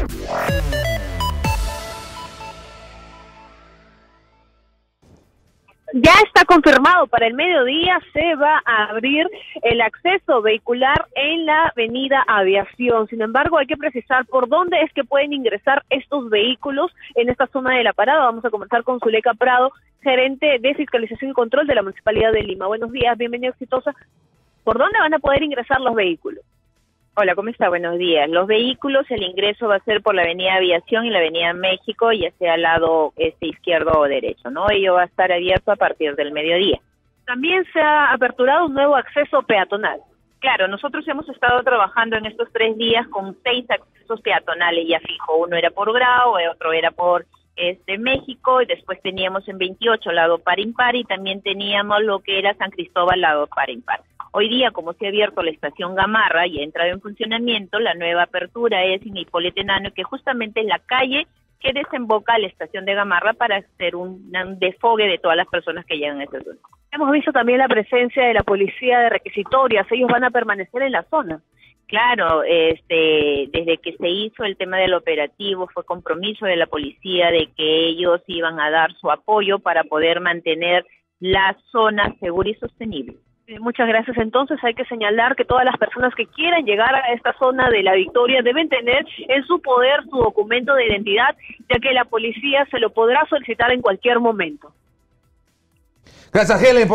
Ya está confirmado, para el mediodía se va a abrir el acceso vehicular en la avenida Aviación. Sin embargo, hay que precisar por dónde es que pueden ingresar estos vehículos en esta zona de la parada. Vamos a conversar con Zuleika Prado, gerente de Fiscalización y Control de la Municipalidad de Lima. Buenos días, bienvenida Exitosa. ¿Por dónde van a poder ingresar los vehículos? Hola, ¿cómo está? Buenos días. Los vehículos, el ingreso va a ser por la avenida Aviación y la avenida México, ya sea al lado izquierdo o derecho, ¿no? Ello va a estar abierto a partir del mediodía. También se ha aperturado un nuevo acceso peatonal. Claro, nosotros hemos estado trabajando en estos 3 días con 6 accesos peatonales ya fijo. Uno era por Grau, otro era por México, y después teníamos en 28 lado par impar, y también teníamos lo que era San Cristóbal lado par impar. Hoy día, como se ha abierto la estación Gamarra y ha entrado en funcionamiento, la nueva apertura es en Hipólito Unanue, que justamente es la calle que desemboca a la estación de Gamarra para hacer un desfogue de todas las personas que llegan a esa zona. Hemos visto también la presencia de la policía de requisitorias, ellos van a permanecer en la zona. Claro, desde que se hizo el tema del operativo fue compromiso de la policía de que ellos iban a dar su apoyo para poder mantener la zona segura y sostenible. Muchas gracias. Entonces hay que señalar que todas las personas que quieran llegar a esta zona de La Victoria deben tener en su poder su documento de identidad, ya que la policía se lo podrá solicitar en cualquier momento. Gracias, Helen.